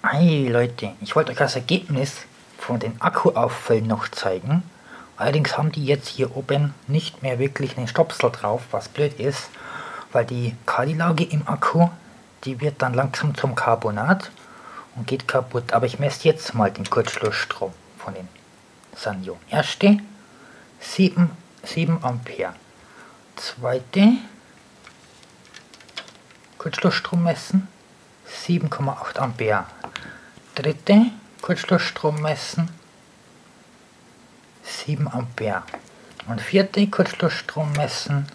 Hey Leute, ich wollte euch das Ergebnis von den Akkuauffällen noch zeigen. Allerdings haben die jetzt hier oben nicht mehr wirklich einen Stöpsel drauf, was blöd ist, weil die Kalilage im Akku, die wird dann langsam zum Carbonat und geht kaputt. Aber ich messe jetzt mal den Kurzschlussstrom von den Sanyo. Erste 7 Ampere. Zweite Kurzschlussstrom messen 7,8 Ampere. Dritte Kurzschlussstrom messen 7 Ampere. Und vierte Kurzschlussstrom messen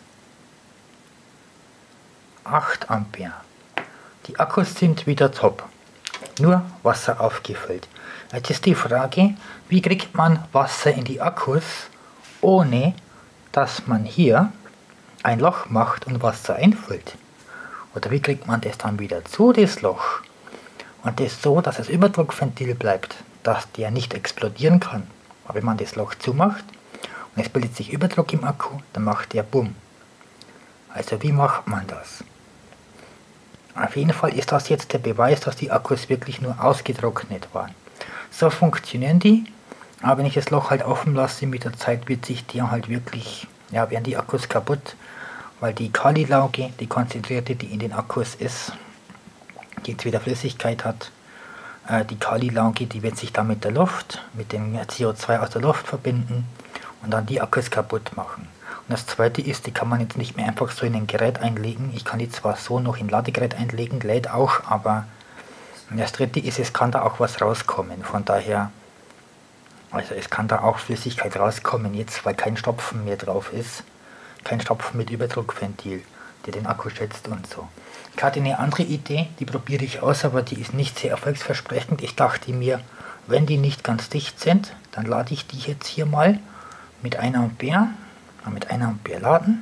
8 Ampere. Die Akkus sind wieder top. Nur Wasser aufgefüllt. Jetzt ist die Frage, wie kriegt man Wasser in die Akkus, ohne dass man hier ein Loch macht und Wasser einfüllt? Oder wie kriegt man das dann wieder zu, das Loch? Und das so, dass das Überdruckventil bleibt, dass der nicht explodieren kann. Aber wenn man das Loch zumacht und es bildet sich Überdruck im Akku, dann macht der Bumm. Also wie macht man das? Auf jeden Fall ist das jetzt der Beweis, dass die Akkus wirklich nur ausgetrocknet waren. So funktionieren die, aber wenn ich das Loch halt offen lasse, mit der Zeit wird sich der halt wirklich, ja, werden die Akkus kaputt, weil die Kalilauge, die konzentrierte, die in den Akkus ist, die jetzt wieder Flüssigkeit hat, die Kalilauge, die wird sich dann mit der Luft, mit dem CO2 aus der Luft verbinden und dann die Akkus kaputt machen. Und das zweite ist, die kann man jetzt nicht mehr einfach so in ein Gerät einlegen. Ich kann die zwar so noch in ein Ladegerät einlegen, lädt auch, aber das dritte ist, es kann da auch was rauskommen. Von daher, also es kann da auch Flüssigkeit rauskommen jetzt, weil kein Stopfen mehr drauf ist. Kein Stopfen mit Überdruckventil, der den Akku schützt und so. Ich hatte eine andere Idee, die probiere ich aus, aber die ist nicht sehr erfolgsversprechend. Ich dachte mir, wenn die nicht ganz dicht sind, dann lade ich die jetzt hier mal mit 1 Ampere, mit 1 Ampere laden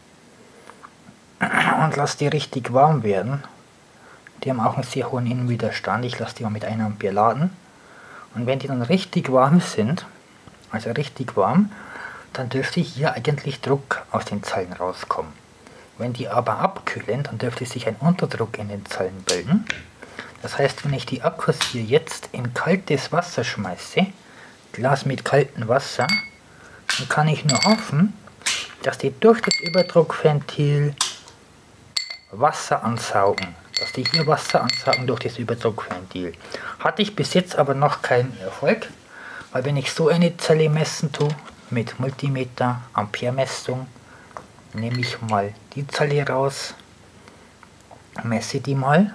und lasse die richtig warm werden. Die haben auch einen sehr hohen Innenwiderstand. Ich lasse die mal mit 1 Ampere laden. Und wenn die dann richtig warm sind, also richtig warm, dann dürfte hier eigentlich Druck aus den Zellen rauskommen. Wenn die aber abkühlen, dann dürfte sich ein Unterdruck in den Zellen bilden. Das heißt, wenn ich die Akkus hier jetzt in kaltes Wasser schmeiße, Glas mit kaltem Wasser, dann kann ich nur hoffen, dass die durch das Überdruckventil Wasser ansaugen. Dass die hier Wasser ansaugen durch das Überdruckventil. Hatte ich bis jetzt aber noch keinen Erfolg, weil wenn ich so eine Zelle messen tue, mit Multimeter, Amperemessung, nehme ich mal die Zelle raus, messe die mal,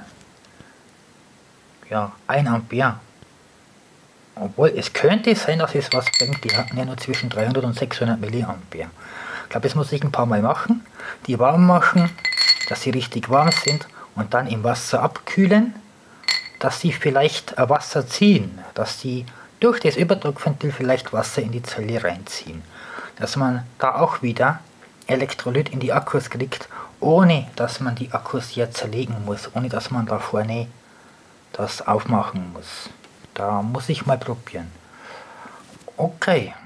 ja, 1 Ampere. Obwohl, es könnte sein, dass es was bringt, die hatten ja nur zwischen 300 und 600 Milliampere. Ich glaube, das muss ich ein paar Mal machen, die warm machen, dass sie richtig warm sind und dann im Wasser abkühlen, dass sie vielleicht Wasser ziehen, dass sie durch das Überdruckventil vielleicht Wasser in die Zelle reinziehen. Dass man da auch wieder Elektrolyt in die Akkus kriegt, ohne dass man die Akkus hier zerlegen muss, ohne dass man da vorne das aufmachen muss. Da muss ich mal probieren. Okay.